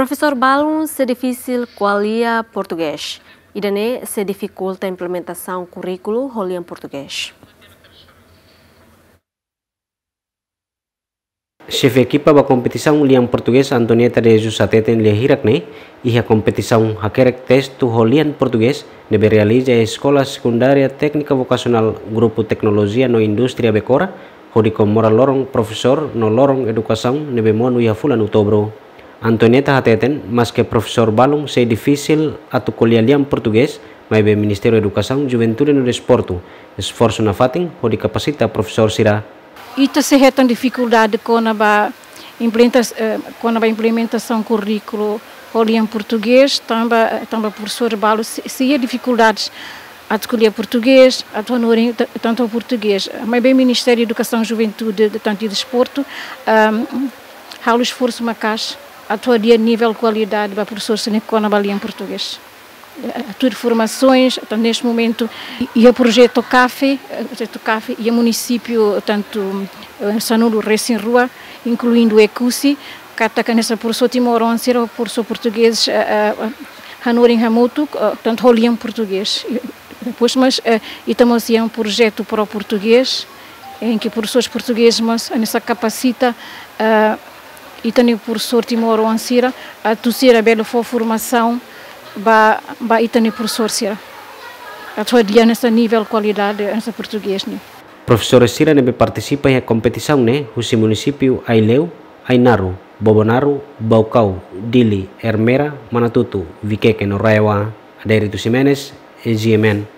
Professor Balun, se difícil qualia português. E daí se dificulta a implementação currículo em português. Chefe equipa da competição liang português Antonieta de Jusateten Lehirakne e a competição hakerek texto holian português deve realizar a escola secundária técnica vocacional grupo tecnologia no indústria becora hori com mora lorong professor no lorong educação nebe monu ia fulan outubro. Antonieta hateten mas que professor Balun sei difícil atu kuliah liang português mas be Ministério Educação Juventude no Desporto esforço na fatin hori capacita professor Sira. Ita se retam dificuldade com a implementação currículo em português, também professor Balo se há dificuldades a escolher português, a tanto português, mas bem Ministério da Educação Juventude tanto desporto, há o esforço macas a todo nível qualidade para professor se com a em português. Tudo formações, neste momento, e o projeto CAFE e o município, tanto Sanudo, Recém Rua, incluindo o ECUSI, que está nessa professor Timor-Once, o professor português, Hanorin Hamuto, tanto Roliam português. Depois, mas, e também um projeto para o português, em que professores portugueses, mas nessa capacita, e também o professor Timor-Once, a toser a bela formação, ba itani professor Sira. Atau dia nessa nível qualidade nessa português né. Professor Sira nebe participa em competição né, o município Aileu, Ainaru, Bobonaru, Baucau, Dili, Hermera, Manatutu, Viqueque no Raiwa, Adérito Ximenes e Giemen.